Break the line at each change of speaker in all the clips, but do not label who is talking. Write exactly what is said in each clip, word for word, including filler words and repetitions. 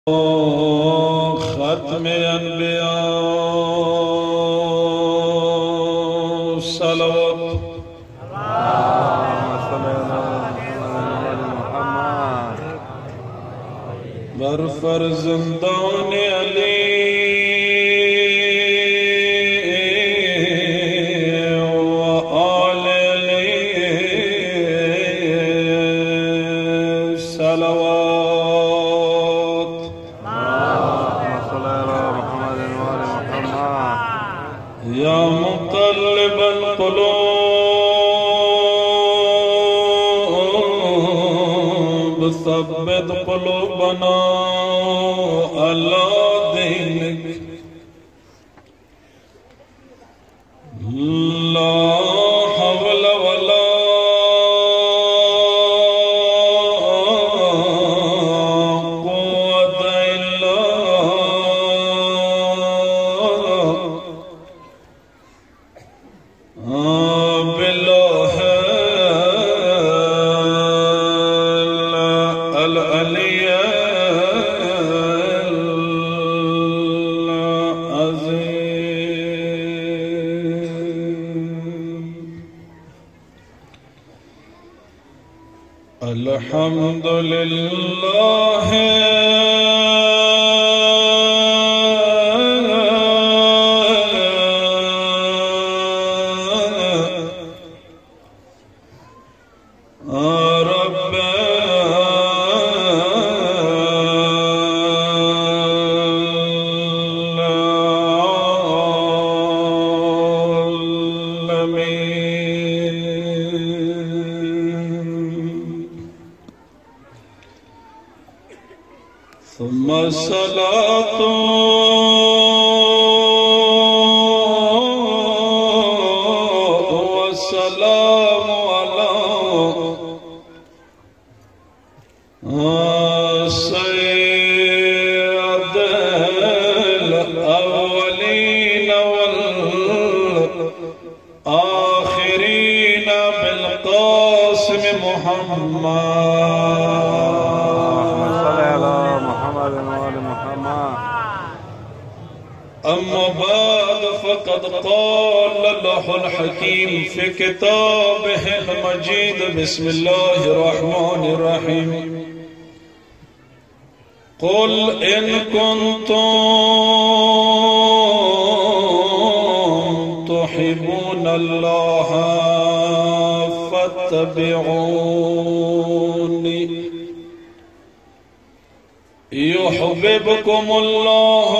ختم انبیاء صلوات بر فرزندان علی و آل علی صلوات یا مقلب القلوب ثبت قلوبنا على دينك لا حول ولا قوة إلا بالله العلي العظيم. الحمد لله رب العالمين. ثم الصلاة والسلام على سيد الأولين والآخرين بالقاسم محمد. أما بعد فقد قال الله الحكيم في كتابه المجيد بسم الله الرحمن الرحيم قل إن كنتم تحبون الله فاتبعوني يحببكم الله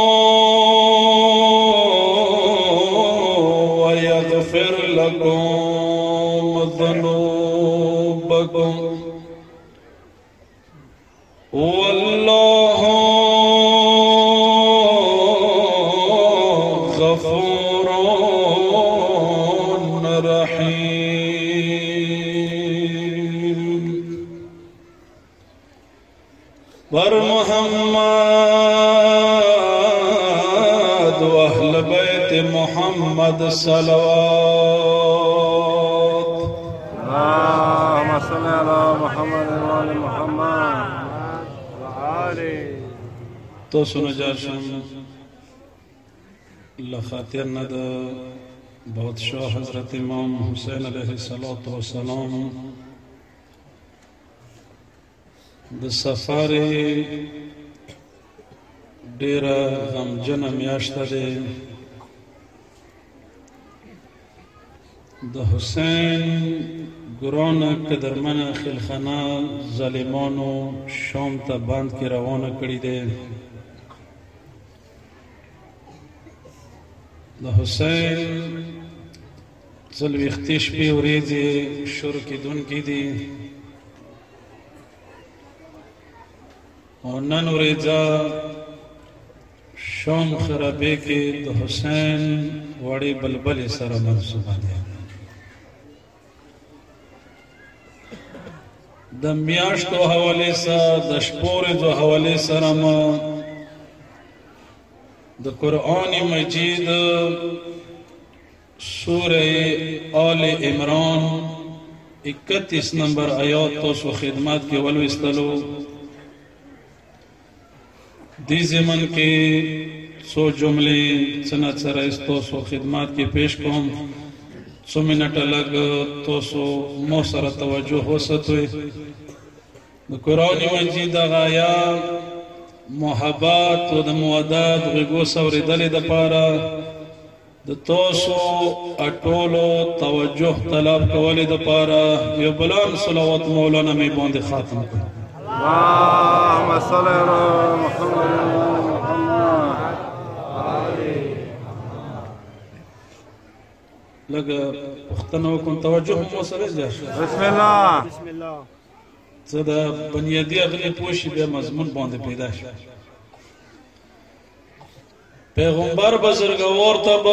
ويغفر لكم ذنوبكم والله غفور رحيم. بر محمد واهل بیت محمد صلوات.
اللهم صل على محمد وآل محمد وآله.
تو سن جاشم لخاطر ند بادشاہ حضرت امام حسین علیہ الصلوۃ والسلام د سفر ډیر غمجن میاشته ده. د حسین ګران قدرمن خلخانه ظالمانو شام ته باند کې روانه کړی ده. د حسین څلوېښتې شپې ورځې شروع کېدونکې دي او نن ورځه شام خرابې کې د حسین وړې بلبلې سره منسوبه ده. د میاشتو حوالې سره د شپو ورځو حوالې سره ما د قرآن مجید سورہ آل عمران اکتیس نمبر آیات تو سو خدمات کے ولو استلو دی زمن کے سو جملے سنت سرائز تو سو خدمات کی پیش کوم سو منٹ لگ تو سو موسر توجہ ہو ستوئے قرآن مجید غایا محبات و دا موادات غیگو سوری دلی دا پارا دا تو سو اٹولو توجہ طلب کولی دا پارا یہ بلان صلوات مولانا میں باند خاتم کو
اللهم صل على محمد محمد
لگا اختنو کن توجہ موسر جا
بسم الله
صدا بنیادی اغلی پوشی بے مضمون باندے پیدا شد پیغمبر بزرگوار تب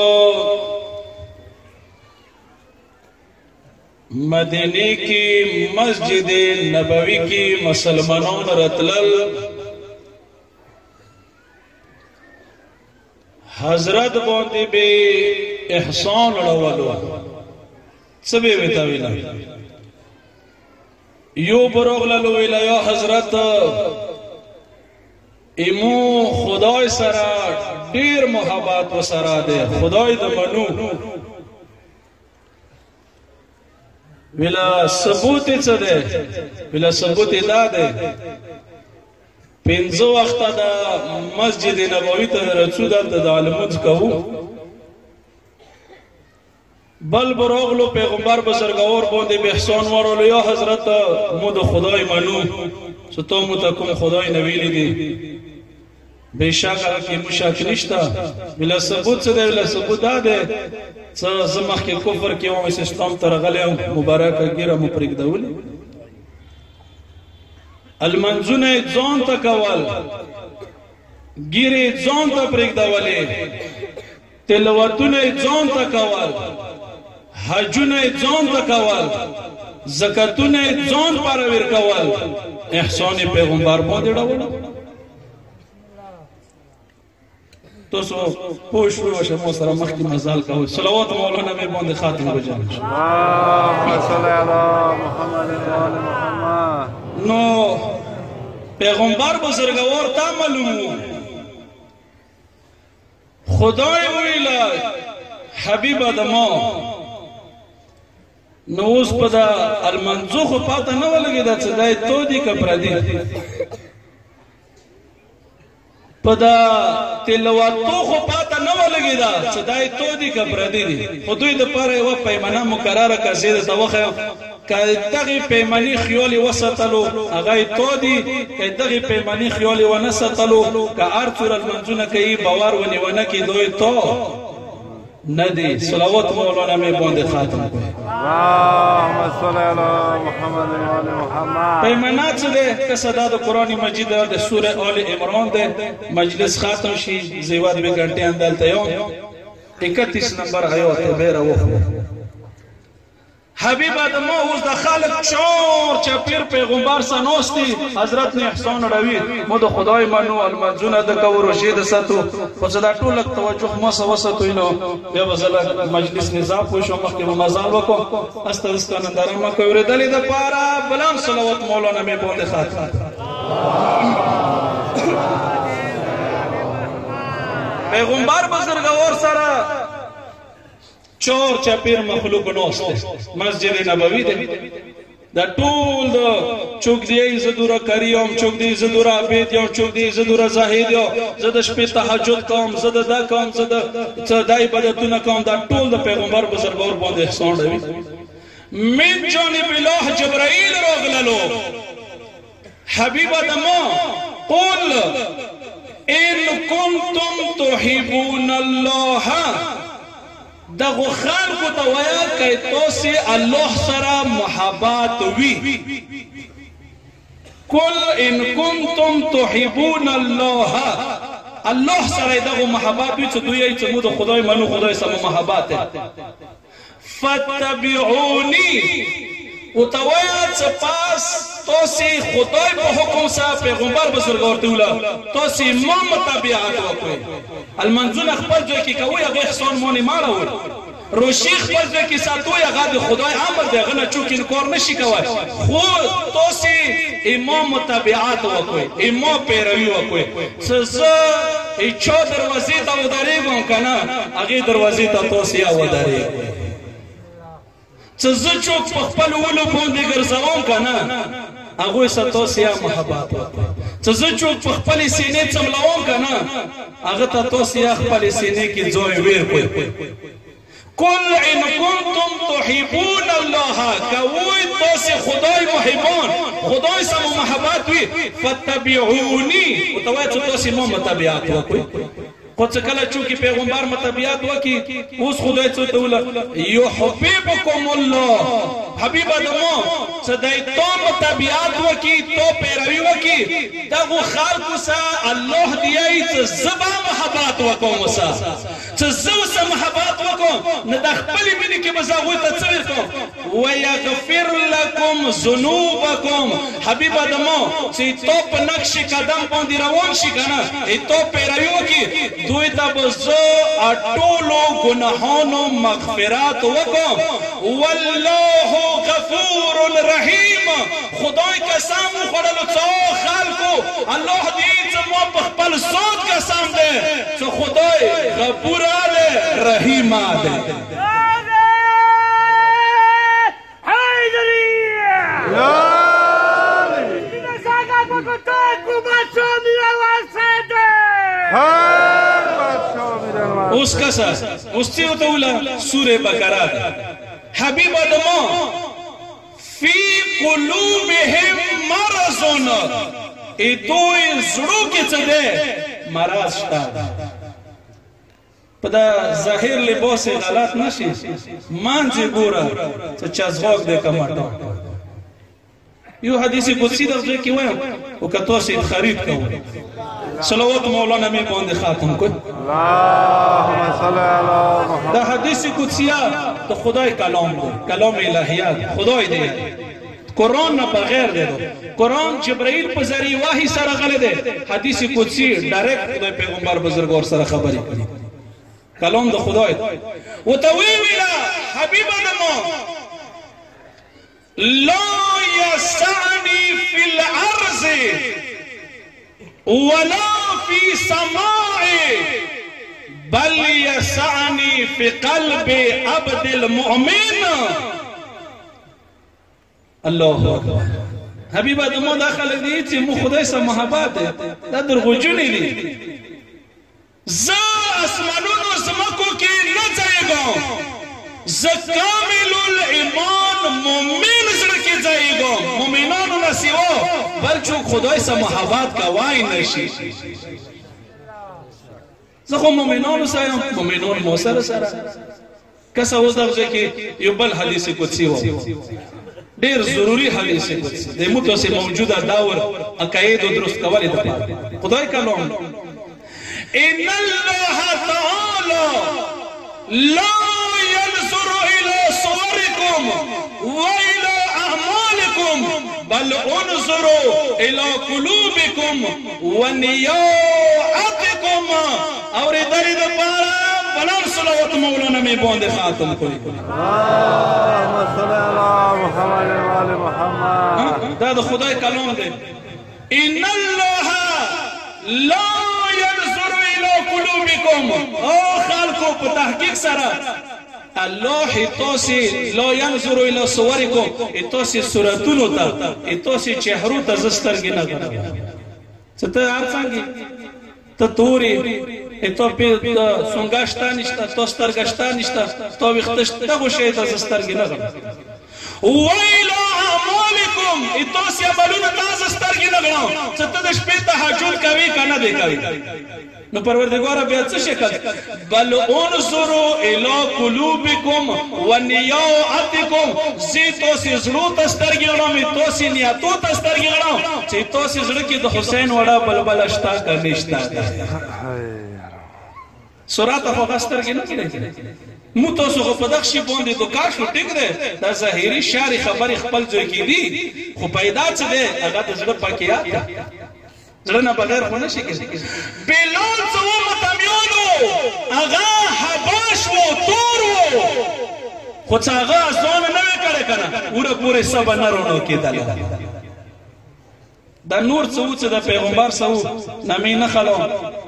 مدینی کی مسجد نبوی کی مسلمانون رتلل حضرت باندے بے احسان لڑولو سبے بتاویلا یو بروغللو ویلا یا حضرت امو خدای سرا دیر محبات و سرا دے خدای دا منو ویلا ثبوتی چا دے ویلا ثبوتی دا دے پینزو وقت دا مسجد نبوی تا رسول دا دا علموز کهو بل بروغلو پیغمبر بزرگوار بوندی بحسان وارولو یا حضرت مود خدای منو ستو متکم خدای نویلی دی بے شک کی مشاک نشتا بلا ثبوت سے دے بلا ثبوت دا دے زمخ کے کفر کی وہاں اس اسلام ترغلے مبارکہ گیرہ مپرک دولی المنزون اتزان تا کول گیرے اتزان تا پرک دولی تلواتون اتزان تا کول حجون اتزان تا کول زکاتون اتزان پارویر کول احسان پیغمبر باندے ڈاولا تو سو پوش پوش موسر مخ کی مزال کول صلوات مولانا میں باندے خاتم ہو جائے
اللهم صل على محمد وآل محمد
نو پیغمبر بزرگوار تا معلوم خدای ویلا حبیب آدما نوز پدا المنزوخ پاتا نو لگی دا چدای تو دی کپرا دی پدا تلواتو خو پاتا نو لگی دا چدای تو دی کپرا دی دی خودوی دا پارا و پیمانا مقرار کا زید تا وخی که دغی پیمانی خیالی وسطلو اغای تو دی که دغی پیمانی خیالی ونسطلو که ارچور المنزون که ای باور و نیونکی دوی تو ندی صلوات مولانا میں باندے خاتم کو
اللهم صل على محمد وآل محمد
پیمانات سے دے کسدا دا قرآن مجید دے سورہ آل عمران دے مجلس خاتم شی زیواد بے گھنٹے اندال تیون اکتیس نمبر آیات بیرہ وخو حبیب آدم اوز دا خالق چور چپیر پیغمبر سنوستی حضرت نے احسان روی مدو خدای منو المنزون دکو رشید ستو خود دا طولک توجه مسا وسطو اینو بیا بزلک مجلس نظام پوشو مخی ممازال وکو استدستان اندارم مکو وردلی دا پارا بلان صلوات مولانا میں بوند خاتم پیغمبر بزرگوار سرا چور چپیر مخلوق نوسته مسجد نبوی ده دا طول دا چوک دیئی زدورا کریم چوک دیئی زدورا عبیدیم چوک دیئی زدورا زاہیدیم زد شپی تحجد کام زد دا کام زد دائی بدتون کام دا طول دا پیغمبر بزرگوار باند احسان روی من جانب الہ جبرائیل روغللو حبیب آدما قل ان کنتم تحبون اللہ دغو خلق توایا کہ تو سے اللہ سرا محبات وی کل ان کنتم تحبون اللہ اللہ سرا دغو محبات وی چھ دویا چھ مود خدای منو خدای سم محبات ہے فتبعونی اتوایا چھ پاس تو سی خدای پا حکم سا پیغمبر بزرگوار تولا تو سی مام تبعات وکوی المنزون اخبر جو کی کوئی اگه احسان مونی مارا ہوئی روشی خپل ځای کې ساتوی هغه د خدای امر دی هغه نه چوک انکار نشي کولی خو تاسې امام متابعات وکړئ امام پیروي وکړئ څه زه چا دروازې ته ودرېږم که نه هغې دروازې ته تاسې یا ودرېږئ څه زه چوک په خپل ولو باندې ګرځوم که نه هغوی سره تاسې یا محبت وکړئ څه زه چوک په خپلې سینې څملوم که نه هغه ته تاسې یا خپلې سینې کې ځای ویر کړئ قل ان کنتم تحبون الله کوی تاسې خدای محبان خدای سره محبت وي فتبعوني ورته وایه چې تاسې ما متابعت وکړئ خو څه کله چونکې پیغمبر متابعت وکړي اوس خدای څه ته وله یحببکم الله حبیبه د ما څه دی تا متابعت وکړي تا پیروي وکړي دغو خلکو سره الله دیایي چې زه به محبت وکړم ورسه چې زه ورسه محبت وکړم نو د خپلې مینې کې به زه هغوی ته څه ورکړم ویغفر لکم ذنوبکم حبیبه د ما چې تا په نقش قدم باندې روان شي که نه تا پیروي وکړي دوی ته به زه ټولو ګناهانو مغفرت وکړم والله غفور رحیم خدای قسم وخوړلو څو خلکو الله دې چې ما په خپل صوت قسم دی چې خدای غفوره دی رحیمه دی اوس کسا اوس چې ورته وله سورې بقره حبیبه د ما فی قلوبهم مرض دوی زړو کې څه دی مرض شته په دا ظاهر لباس غلط نشي منځ یې ګوره څه چزغاک دی که مټه یو حدیث قدسی در ځای کې وایم خو که تاسې خرید کوئ صلوات مولانا می باندې خاتم کو
اللهم صل علی محمد
دا حدیث قدسیه د خدای کلام دی کلام الهیات خدای دی قرآن نه بغیر دی قرآن جبرائیل په ذریعه وحی سره غلی دی حدیث قدسی ډایرکټ خدای پیغمبر بزرګور سره خبرې کوي کلام د خدای ورته ویله حبیبه د ما لا یسعنی فی الارض ولا في سماعي بل يسعني في قلب عبد المؤمن الله اکبر حبیبه د ما داخله دي چې مو خدای سره محبت دا درغوجونی دي زه اسمانونو زمکو کې نه ځایږم زه کامل الایمان مؤمن زړه کې ځایږم مؤمنانو نه سوا بل څوک خدای سره محبت کوای نشي زه خو مؤمنانو سره یم مؤمنان مو سره سره کسه اوس دغه کې یو بل حدیث قدسی و ډیر ضروری حدیث قدسی د متوسه موجوده داور عقاید درست کولې د خدای کلام ان الله تعالی لا ينظر الى صوركم والى اعمالكم بل انظروا الى قلوبكم ونياتكم اور درید پارا بلند صلوات مولانا میں باندې خاتم کوي
اللهم صل علی محمد و آل محمد
دا د خدای کلام دی ان الله لا ينظر الى قلوبكم او خلقو په تحقیق سره الله تاسو لا ينظر الى صوركم تاسو صورتونو ته تاسو چهرو ته زسترګ نه کوي څه ته ارڅنګي ته توري ته په سونګاشتا نشتا تو سترګشتا نشتا تو وختشتا غو شي ته زسترګ نه کوي ویلا اعمالکم تاسو عملونه تاسو سترګ نه غواړم څه ته د شپې تهجد کوي کنه دی کوي نو پروردگار بیا څه شکل بل انظروا الى قلوبكم ونياتكم زي تاسو زړه ته سترګې غړم تاسو نیاتو ته سترګې غړم چې تاسو زړه کې د حسین وړا بلبل اشتا کا نشتا سورات هغه سترګې نه کړي مو تاسو په دغه شی باندې دوکا شو ټیک ده دا ظاهري شاری خبرې خپل ځای کې دي خو پیدا څه ده هغه د زړه پاکیات زړه نه بغیر خو نشي کېږي بلال څو متمیانو هغه حباش و تور و خو څه هغه ځوان نه وی کړی که نه وره پورې سبه نه رڼو کېدله دا نور څه و چې د پیغمبر څه و نامې نه خلو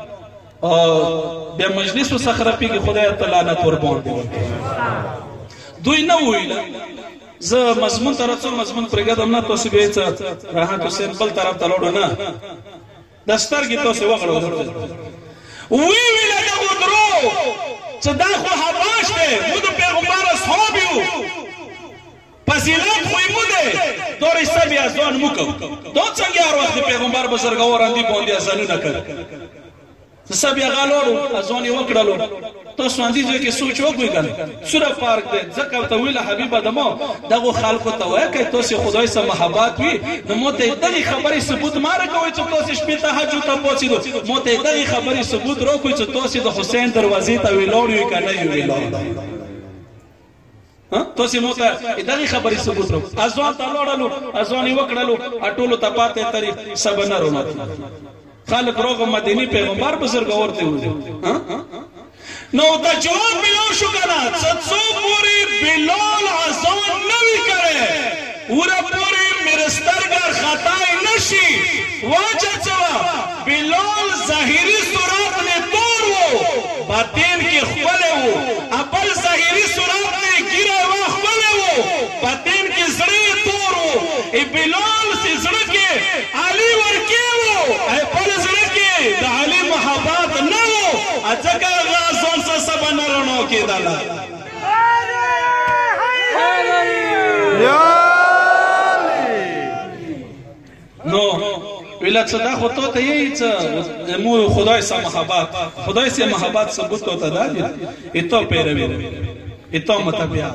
او بیا مجلس څخه رپېږي خدای ته لعنت ورباندې دوی نه وویله زه مضمون ته راځم مضمون پرېږدم نه تاسو بیا څه راحت حسین بل طرف ته لاړو نه دا سترګې تاسې وغړوه وی ویله دغو درو چې دا خو حباش دی مو د پیغمبر اصحاب یو فضیلت خو یې مو دی دا رشته بیا ځوان مو کوو دا څنګه هر وخت د پیغمبر بزرګور اندي باندې اذانونه کړ زه بیا هغه لاړو اذان یې وکړلو تاسو اندي ځای کې سوچ وکړئ که نه سوره پارک دی ځکه ورته ویله حبیبه د ما دغو خلکو ته وایه که تاسې خدای سره محبت وي نو ما ته یې دغې خبرې ثبوت مه راکوئ چې تاسې شپې تهجد ته پاڅېدو ما ته یې دغې خبرې ثبوت راکوئ چې تاسې د حسین دروازې ته ولاړ یو که نه یو ولاړ تاسې مو ته دغې خبرې ثبوت راکړو اذان ته لاړلو اذان یې وکړلو ټولو ته پاتې ترې سبه نه رونت خلق روغ مدینی پیغمبر بزرگوار ته وځي نو دا جواب ملو شو کنه څو پوری بلال اذان نوی کرے ورا پوری مرسترګر خطای نشي واجه چوا بلال ظاهری صورت نے تور وو باطن کې خپل وو خپل ظاهری صورت نے ګیره وا خپل وو باطن کې زړه تور وو ای بلال سے زړه کې علی ورکی وو ای پر زړه کې د علی محبت نه وو ځکه غازون څه سبا نه رڼو کېدله نو ویله څه دا خو تو ته یې څه مو خدای سره محبت خدای سره محبت ثبوت ته دا دی ایتو پیروي ایتو متبعات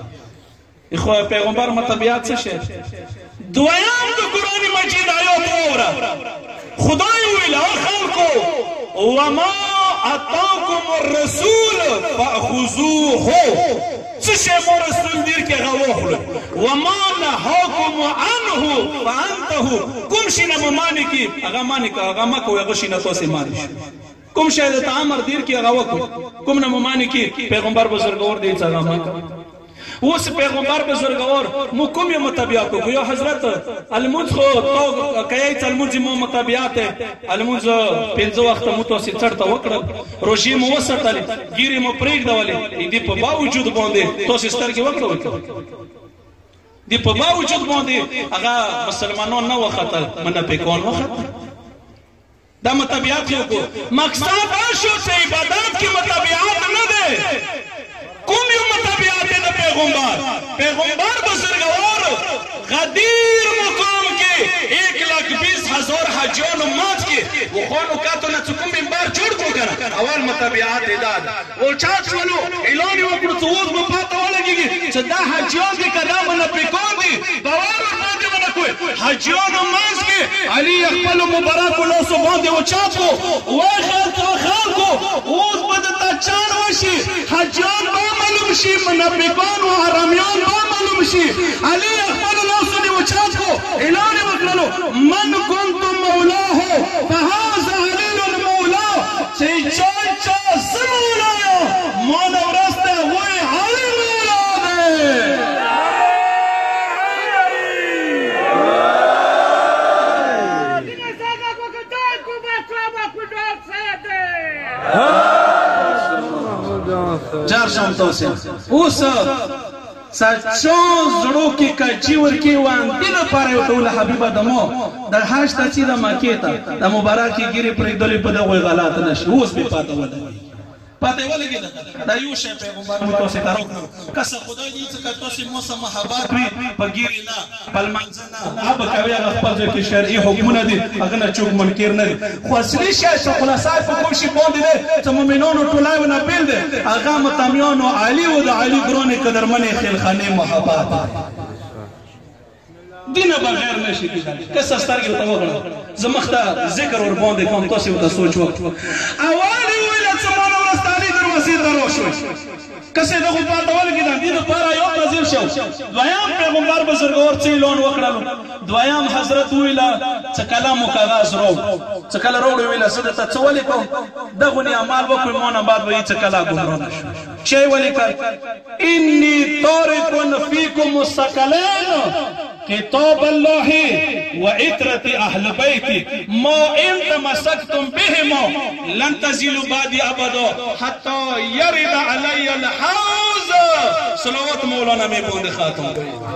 خو پیغمبر متبعات څه شي دویان د قرآن مجید آیات وره خدای ویله خلکو وما اتاکم الرسول فاخذوه څه شی مو رسول دیر کې هغه واخلئ وما نهاکم عنه فانتهوا کوم شي نه ممانع کي هغه مانع که هغه مه کوئ هغه شي نه تاسې مانع شي کوم شی درته امر دیر کې هغه وکړئ کوم نه ممانع کي پیغمبر بزرګور دی څه هغه مه کوئ اوس پیغمبر بزرګور مو کوم یې متابعت کوو یا حضرت المونځ خو تو کوئ چې المونځ مو متابعت المونځ پنځه وخته مو تاسې څټ ته وکړل روژې مو وساتلې ګیرې مو پرېږدولې دې په باوجود باندې تاسې سترګې وکړئ دې په باوجود باندې هغه مسلمانان نه وختل منافقان وختل دا متابعت یې وکړو مقصد دا شو چې عبادت کې متابعت نه دی کوم یو متابعت د پیغمبر پیغمبر بزرګوار غدیر مقام کې ایک لاکھ بیس ہزار حاجیانو مات کې وخوانو کاتو نه کوم منبر جوړ کو کنه اول متابعت داد ول چا چلو اعلان وکړو څو اوس په پاته ولګي چې دا حاجیان دي کلام نه پکون دي باور باندې ونه کوي حاجیانو مات کې علي خپل مبارک الله سبحانه و چاپو واخر خلکو اوس بده تا چار وشي حاجیان معلوم شي منافقان او حرامیان با معلوم شي علي خپل الله سبحانه و چاپو اعلان وکړو من كنت مولاه فهذا علي المولى چې چا چا سمولا مون ورسته وای علي مولا دی جار شام توسه اوس سچو زړو کې کچی ورکی وان دله پاره ټول حبیبه دمو د حج ته چې د مکه ته د مبارکي ګری پرې دلې په دغه غلط نشي اوس به پاته ولګي پاته ولګي دا یو شی پیغمبر مو تاسو ته راکړو کس خدای دې چې تاسو مو سم محبت وي په ګری نه بل منځنه اب کوي هغه خپل کې شرعي حکمونه دي هغه نه چوک منکر نه دي خو اصلي شی چې خلاصای په کوم شي باندې دي چې مؤمنانو ټولای نه بیل دي هغه متامیانو علي او د علي ګرونه قدرمنه خلخانه محبت دینه بغیر نشي کېدای کس سترګې ته وګړه زمخته ذکر ور باندې کوم تاسو ته سوچ وکړو اول ویل چې مونږ ورستاني دروازې درو شو کسه دغه پاته ولګی دا دې لپاره یو نظر شو دویم پیغمبر بزرګور چې لون وکړلو دویم حضرت ویلا څه کلام او کاغذ راوړ څه کله راوړې ویله زه درته څه ولیکم دغونې عمل وکړئ ما نه بعد به یې څه کله ګمراه نه شو چی یې ولیکل اني تارک فیکم الثقلین کتاب الله وعترة اهل بیتی ما ان تمسکتم بهما لن تزیلوا بعدی ابدا حتی یرد علی الحوض صلوات مولانا میں بوند خاتم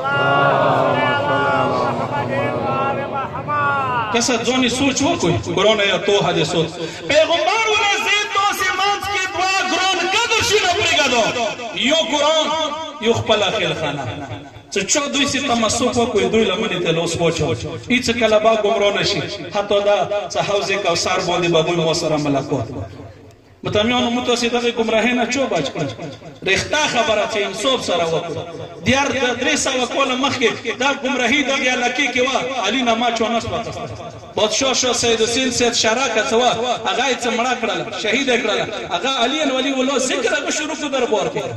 کسا ځواني سوچ وکړئ قرآن یا تو حدیث پیغمبر ولا زید تو سیمانس کی دعا قرآن قدر شي نه پرېږدو یو قرآن یو خپل خیلخانه څه چا دوی سي تمسک وکړي دوی لمنې ته لوس واچوي هېڅ کله به ګمراه نه شي حتی دا څه حوض کوثر باندې به دوی ما سره ملاقات متامیانو موږ تاسې دغې ګمراهۍ نه چو بچ کړل رښتا خبره چې انصاف سره وکړو دیار درې سوه کاله مخکې دا ګمراهي دغې علاقې کې وه علي نه ما چا نس پاته بادشاه شاه سید حسین سید شراکه څه وه هغه یې څه مړه کړله شهیده یې کړله هغه علي ولي الله ذکر هغه شروع کړو دربار کې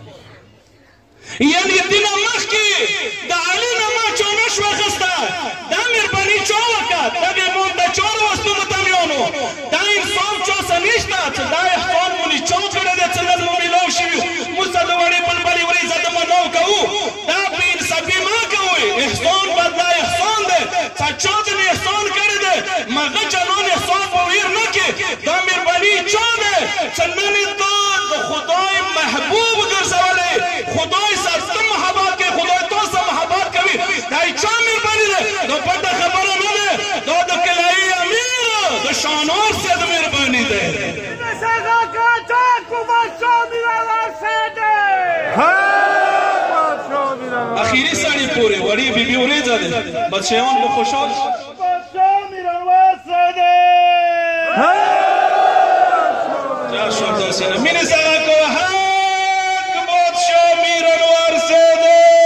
یعنی دینه مخکې د علي نه ما چا نشو اخیسته دا مهرباني چا وکړه دغې مونږ ته چا راوستو متامیانو دا انصاف چا څه نشته چې دا احسان مونږ چا کړی دی څه نه مو میلاو شوي موږ څه د وړې بلبلې ورېځه د منو کوو دا بې انصافي مه کوئ احسان به دا احسان دی څه چا ځینې احسان کړی دی مغه چلون احسان په ویر نه کې دا مهرباني چا دی چې نن یې ته د خدای محبوب ګرځولی خدای سره ته محبت کوي خدای تا سره محبت کوي دا یې چا مهرباني دی دا پټه خبره نه دی دا د کلایي امیر د شانور صاحب مهرباني دی اخیری ساړي پورې وړې بیبي ورېځه دی بچیان به خوشحال چا شو داسې نه مینې سره کو حق بادشاه میر انور صاحب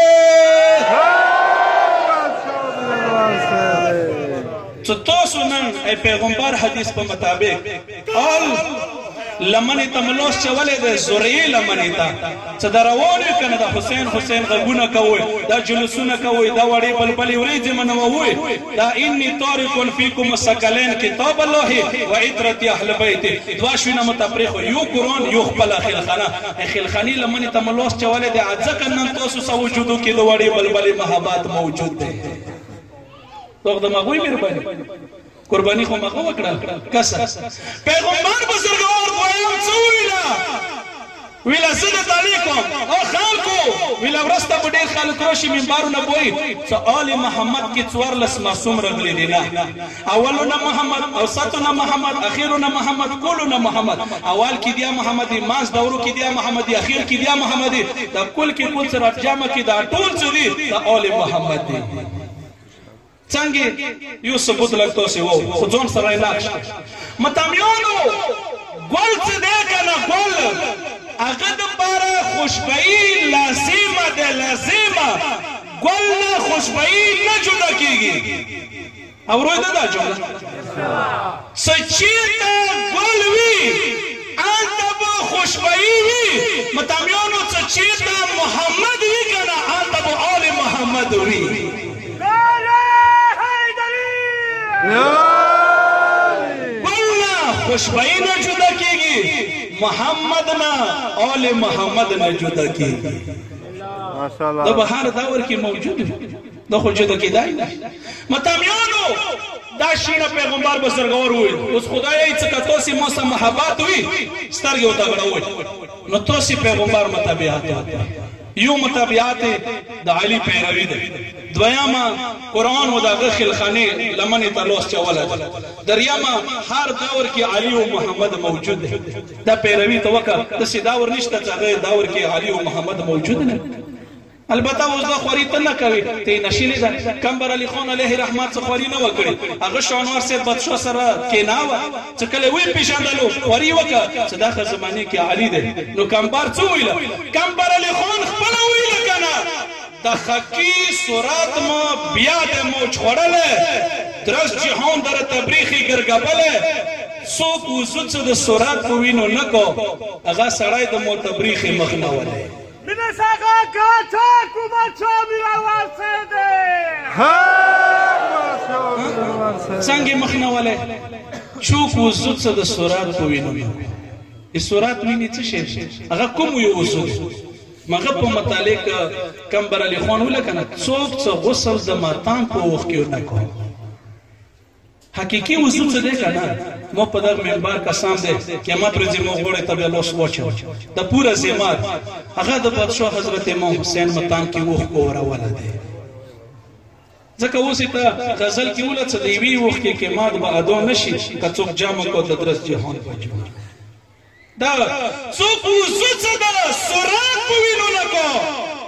چې تاسو نن ای پیغمبر حدیث په مطابق آل لمنې ته ملاس چولی دی زرعي لمنې ته څه د روان وي که نه د حسین حسین غږونه کوئ دا جلوسونه کوئ دا وړې بلبلې ورېځې منووئ دا اني تارک فیکم الثقلین کتاب الله و عترة اهل بیته دوه شوینه مو ته پرېښو یو قرآن یو خپله خیلخانه خیلخانې لمنې ته ملاس چولی دی ځکه نن تاسو سه وجودو کې د وړې بلبلې محبت موجود دی دغه د مغوی مهرباني قربانی خو مخه وکړه کسه پیغمبر بزرګوار دویم څه ویله ویله زه درته لیکم او خلکو ویله وروسته به ډېر خلک راشي منبرونه به وایي چې آل محمد کې څوارلس معصوم راغلي دي نه اولونه محمد اوسطونه محمد اخرونه محمد کلونه محمد اول کې دیا محمدي ماس دورو کې دیا محمدي اخر کې دیا محمدي دا کل کې کل سره جمع کې دا ټول څه دي دا آل محمد دي څنګه یو ثبوت لګتو سی وو خو ځون سره نقش متامیانو ګل څه دی کنه ګل هغه د پاره خوشبوئی لازمه ده لازمه ګل نه خوشبوئی نه جدا کیږي اورئ دا جمله سچې ته ګل وی انت به خوشبوئی وی متامیانو سچې ته محمد وی کنه انت به آل محمد وی والله خوشبوئی نه جدا کیږي محمد نه آل محمد نه جدا کیږي ماشاءالله دا بهر دور کې موجود دا خو جدا کیدای نه متامیانو دا شینه پیغمبر بزرګور وي اوس خدای څخه تاسو مو سره محبت وي سترګې وته غړوي نو تاسو پیغمبر متابعت یو متابعت د علی پیروي ده دویمه قرآن و دغه خلخانه لمنې ته لوس چولی دریمه هر دور کې علی و محمد موجود ده دا پیروي ته وکړه داسې دور نشته چې هغه دور کې علی و محمد موجود نه البته اوس دا خواري ته نه کوي ته نشیلې ده کمبر علي خان علیه رحمت څه خواري نه وکړي هغه شانوار صاحب بادشاه سره کېناوه چې کله وی پیژندلو خواري وکړه چې دا زمانه کې علي ده نو کمبر څه ویله کمبر علي خان خپل ویله کنه د خکی صورت ما بیا د موج خوړله درس جهان در تبریخي ګرګبله څوک وسوڅ د صورت په وینو نه کو هغه سړی د مو تبریخي مخ نه وله
من ساقا کاتا کما چامی روان سیده
څنګه مخنوله چوک وزو څه د سورات په وینو ای سورات ویني څه شي هغه کوم یو وزو مغه په متعلق کمبر علی خان ولکنه څوک څه غسل د ماتان په وخت کې نه کوي حقیقي وضو څه دی کنه مو په دغه منبر قسم دی قیامت ورځې مو غوړې ته الله سوچو د پورا زمات هغه د بادشاہ حضرت امام حسین متان کې وخت کوراوله دی ځکه اوس ته غزل کې ولڅ دی وی وخت کې قیامت به ادا نشي که څوک جامه کو د درس جهان پجو دا څوک وضو څه ده سورات په وینو نه کو